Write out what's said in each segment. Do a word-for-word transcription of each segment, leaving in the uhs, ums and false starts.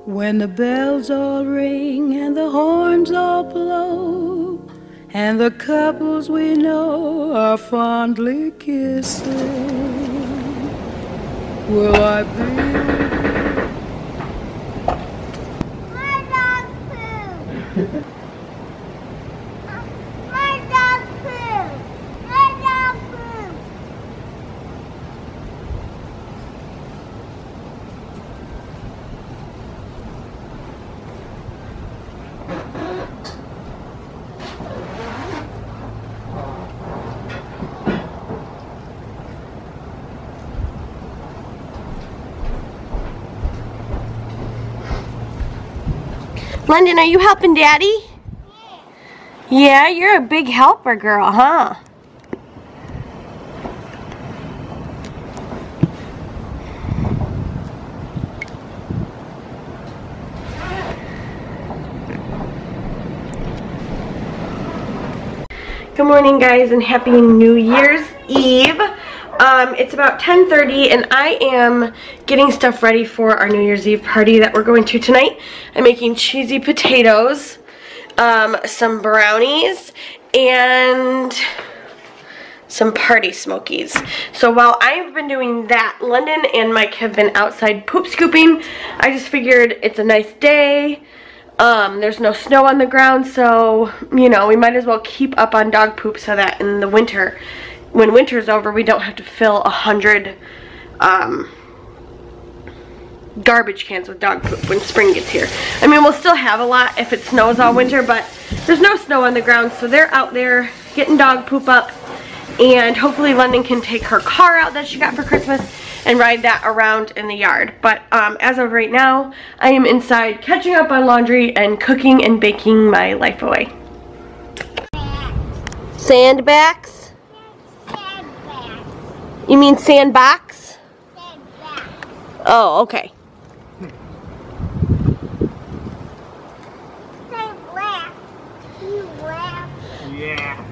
When the bells all ring and the horns all blow, and the couples we know are fondly kissing, will I be? My dog poo! My dog poo! My dog poo! London, are you helping Daddy? Yeah, you're a big helper, girl, huh? Good morning, guys, and happy New Year's Eve. Um, it's about ten thirty, and I am getting stuff ready for our New Year's Eve party that we're going to tonight. I'm making cheesy potatoes, um, some brownies, and some party smokies. So while I've been doing that, London and Mike have been outside poop scooping. I just figured it's a nice day. Um, there's no snow on the ground, so, you know, we might as well keep up on dog poop so that in the winter, when winter's over, we don't have to fill a hundred um, garbage cans with dog poop when spring gets here. I mean, we'll still have a lot if it snows all winter, but there's no snow on the ground, so they're out there getting dog poop up, and hopefully London can take her car out that she got for Christmas and ride that around in the yard. But um, as of right now, I am inside catching up on laundry and cooking and baking my life away. Sandbags? You mean sandbox? Oh, okay. Yeah.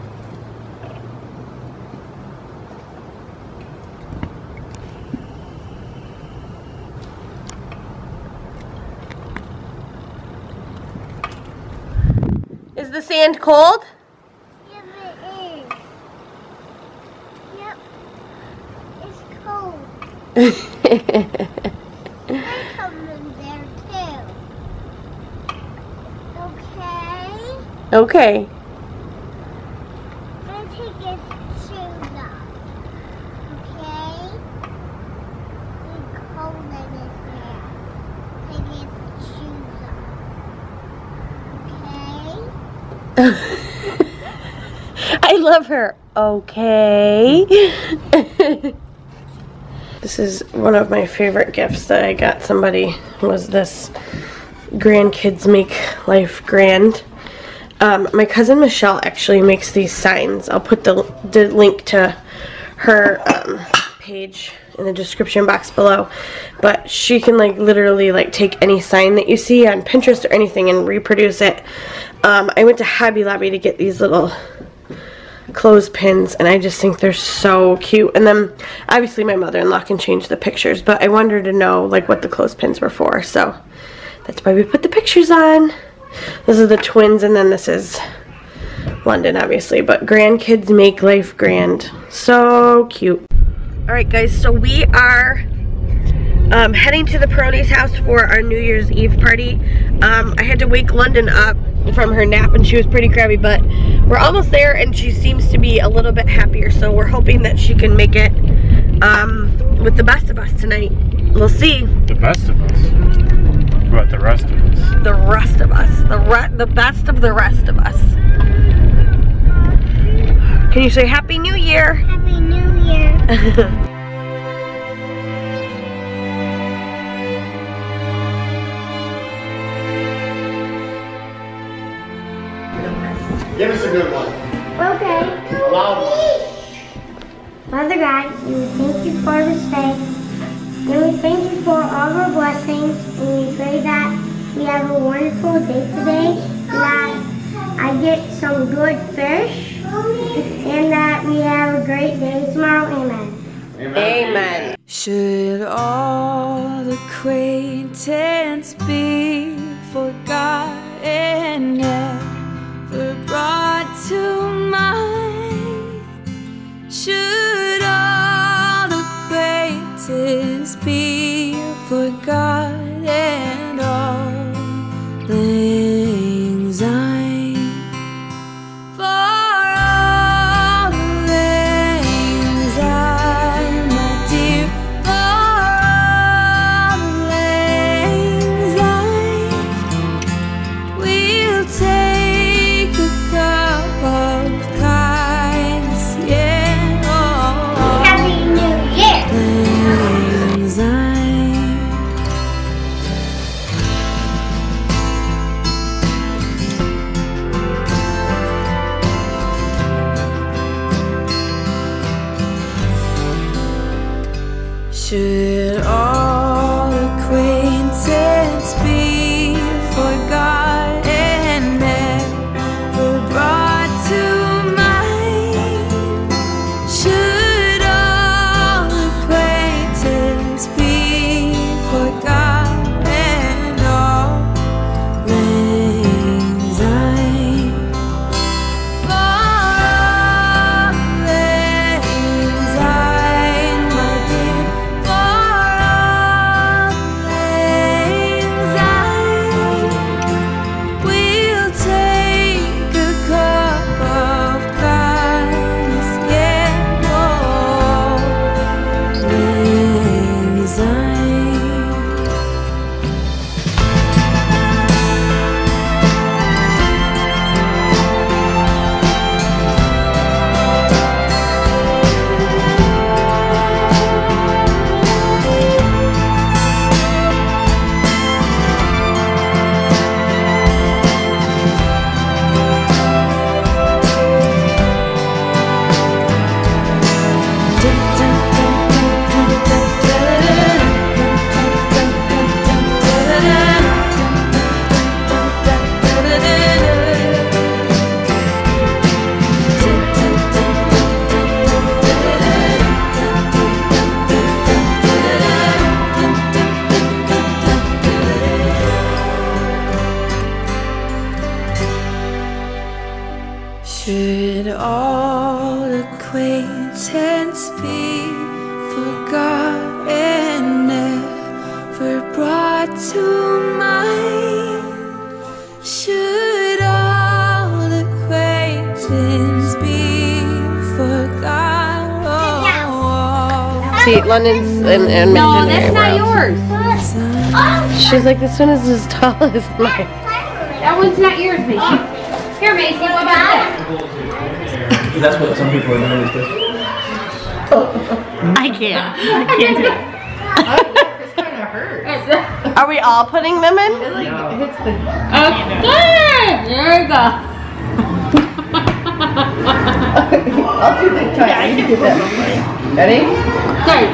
Is the sand cold? Yes, it is. Yep. It's cold. I come in there too. Okay? Okay. I'm gonna take his shoes off. Okay? It's cold in his hair. Take his shoes off. Okay? I love her. Okay. This is one of my favorite gifts that I got somebody, was this Grandkids Make Life Grand. Um, my cousin Michelle actually makes these signs. I'll put the, the link to her um, page in the description box below. But she can like literally like take any sign that you see on Pinterest or anything and reproduce it. Um, I went to Hobby Lobby to get these little clothespins, and I just think they're so cute. And then obviously my mother-in-law can change the pictures, but I wanted her to know like what the clothespins were for, so that's why we put the pictures on. This is the twins, and then this is London, obviously, but Grandkids Make Life Grand. So cute. Alright guys, so we are um, heading to the Peroni's house for our New Year's Eve party. Um, I had to wake London up from her nap, and she was pretty crabby, but we're almost there, and she seems to be a little bit happier, so we're hoping that she can make it um, with the best of us tonight. We'll see. The best of us? What about the rest of us? The rest of us. The, re the best of the rest of us. Can you say Happy New Year? Happy New Year. Give us a good one. Okay. A loud one. Father God, we thank you for this day. And we thank you for all of our blessings. And we pray that we have a wonderful day today. That I get some good fish. And that we have a great day tomorrow. Amen. Amen. Should all acquaintance be God and all things I'm for all things I'm my dear, for all things I will take a cup of kindness, yeah, oh, Happy New Year! things I should all acquaintance be forgot and never brought to mind? Should all acquaintance be forgot and all things I for all things I, my dear, for all things I will take a cup of kindness, yeah, all things I. Should all acquaintance be forgot and never brought to mind? Should all acquaintance be forgot? Oh, See, London's an, an No, imaginary that's not world. yours. She's like, this one is as tall as mine. That one's not yours, Macy. Here, Macy, what about that? That's what some people are doing these days. I can't. I can't do it. Are we all putting them in? Okay, there you go. I'll do the try. You do that. Ready? Okay.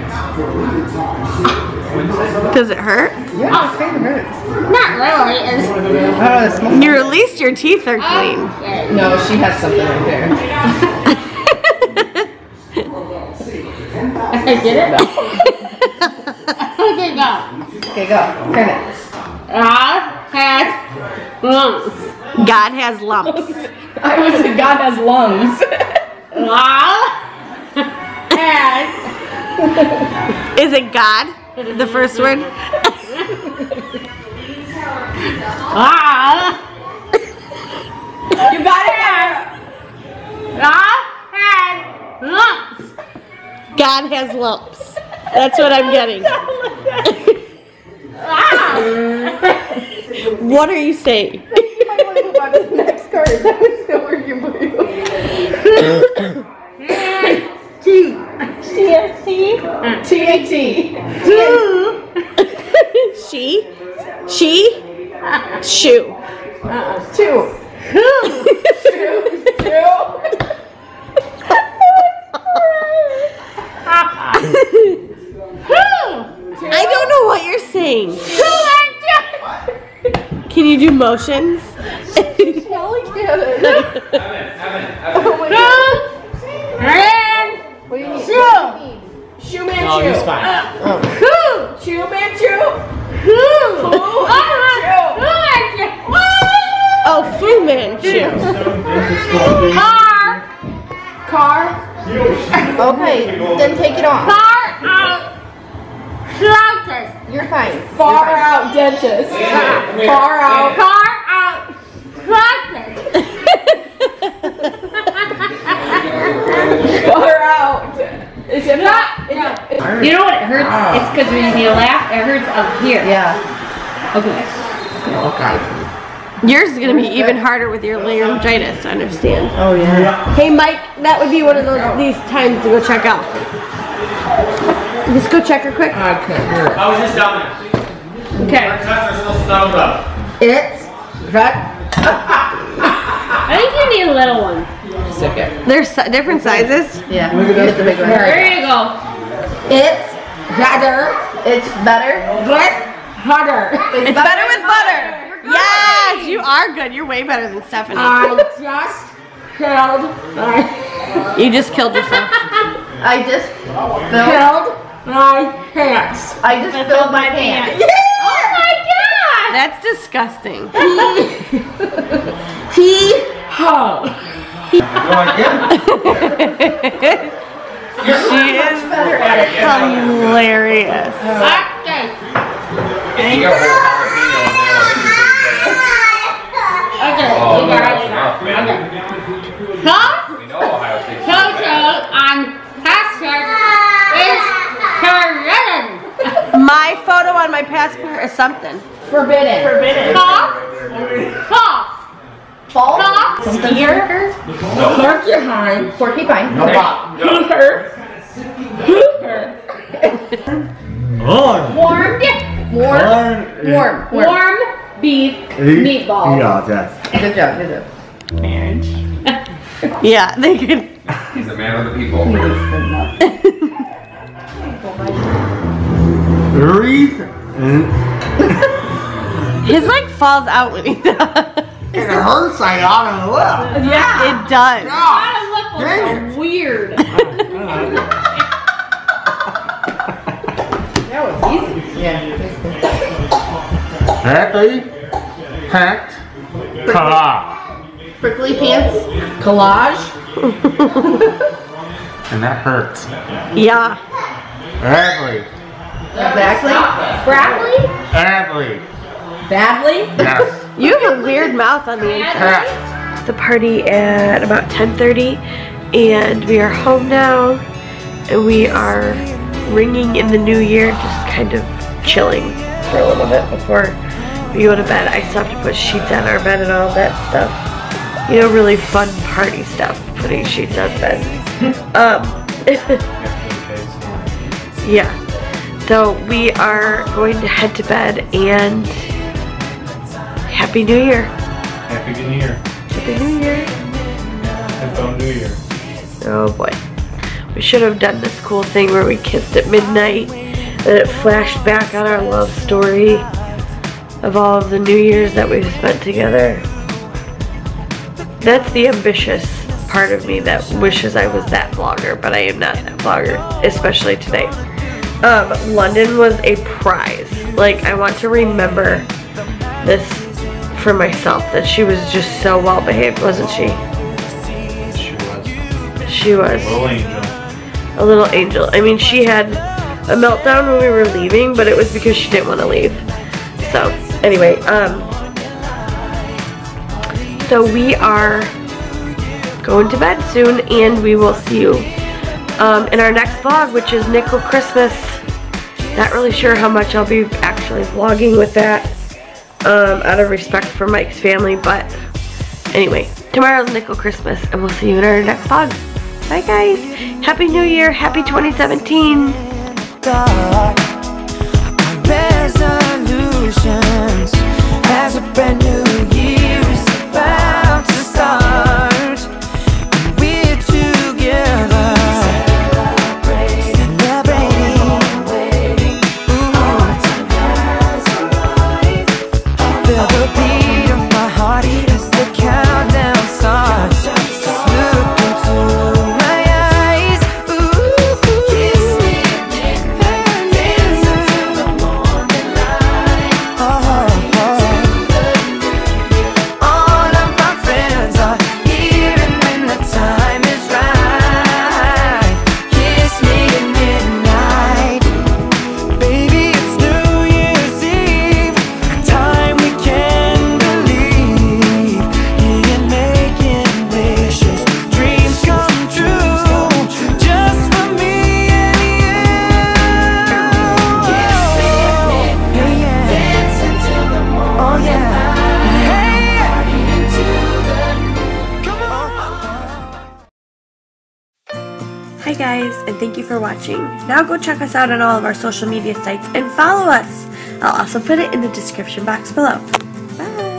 Does it hurt? Yeah, it kind of hurts. Not really. It's, Oh, it smells. You at least your teeth are clean. okay. No, she has something right there. Get it? Okay, go. Okay, go. Turn it. God has lungs. God has lumps. I was God has lungs. God has. Is it God? The first word? God. You got it. God has lumps. God has lumps. That's what I'm getting. What are you saying? I want to move on to the next card. That was still working for you. T. T S T? T A T. She? She? Shoe. Two. Two. Two. I don't know what you're saying. Can you do motions? Kelly get it. Oh my god. What do you mean? Shoe. Shoe man Oh, chew. he's fine. Shoe man chew. Oh, Fu Manchu. Car. Car. Okay, then take it off. Car out. Slouches. You're fine. Far out dentist. Far out. Far out. Practice. Far out. Is it not? Is No. it, is You know what it hurts? It's because when you laugh, it hurts up here. Yeah. Okay. Okay. Yours is gonna be even harder with your laryngitis, I understand. Oh yeah. Hey Mike, that would be one of those these times to go check out. Just go check her quick. I can't hear it. I was just down there. Okay. Our tests are still snowed up. It's that. I think you need a little one. Sick it. There's si- different sizes. Yeah. Look at this. The big one. There you go. It's better. It's better. But hotter. It's better with butter. Yes, you are good. You're way better than Stephanie. I just killed my. You just killed yourself. I just filled Killed my pants. I just filled my pants. Oh my god! That's disgusting. He ho. She is hilarious. Okay. You got more Okay. Oh, You got it. enough. Okay. Huh? We know Ohio State's Toto on passport is forbidden. My photo on my passport is something. Forbidden. Forbidden. Cough. Cough. False. Cough. Ear. Porcupine. Porcupine. No pop. Hooper. Hooper. Warm. Warmed. Warm. Warm. Warm. Warm beef meatballs. Yeah, that's. Good job. Good job. Yeah, they could. He's a man of the people. Breathe. And His like falls out when he does. it hurts like out of the lip. Yeah, it does. That lip was so weird. That was easy. Yeah. Happy. Hacked. Collage. Prickly pants. Collage. And that hurts. Yeah. Badly. Exactly. Broccoli? Badly. Badly. Yes. You have a weird mouth on the inside. Hacked. The party at about ten thirty, and we are home now, and we are ringing in the new year, just kind of chilling for a little bit before we go to bed. I still have to put sheets on our bed and all that stuff. You know, really fun party stuff, putting sheets on bed. Um, yeah. So we are going to head to bed, and Happy New Year. Happy New Year. Happy New Year. Happy New Year. Oh boy. We should have done this cool thing where we kissed at midnight and it flashed back on our love story of all of the New Years that we've spent together. That's the ambitious part of me that wishes I was that vlogger, but I am not that vlogger, especially today. Um, London was a prize. Like, I want to remember this for myself, that she was just so well behaved, wasn't she? She was. She was. Little angel. A little angel. I mean, she had a meltdown when we were leaving, but it was because she didn't want to leave. So, anyway, um, so we are going to bed soon, and we will see you um, in our next vlog, which is Nickel Christmas. Not really sure how much I'll be actually vlogging with that, um, out of respect for Mike's family, but anyway, tomorrow's Nickel Christmas, and we'll see you in our next vlog. Bye guys. Happy New Year. Happy twenty seventeen. God, our resolutions as a brand new year is about to start. And we're together, celebrating. Ooh. Feel the beat of my heart as the countdown starts. Just look into my eyes. Ooh. Kiss me midnight, dance until the morning light. Oh, oh. All of my friends are here, and when the time is right, kiss me at midnight. Baby, it's New guys, and thank you for watching. Now go check us out on all of our social media sites and follow us. I'll also put it in the description box below. Bye!